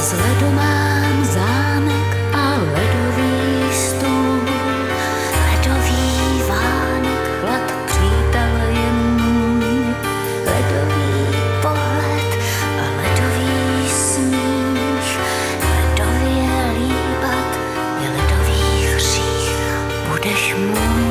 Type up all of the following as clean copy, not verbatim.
Z ledu mám zámek a ledový stůl, ledový vánek, chlad přítel je můj, ledový pohled a ledový smích, ledově líbat je ledový hřích, budeš můj.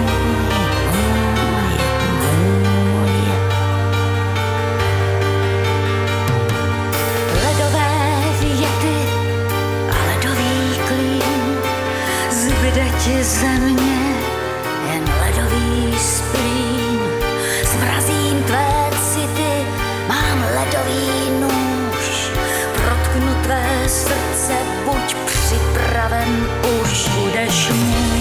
Zbyde ti ze mě jen ledový splín, zmrazím tvé city, mám ledový nůž, protknu tvé srdce, buď připraven, už budeš můj.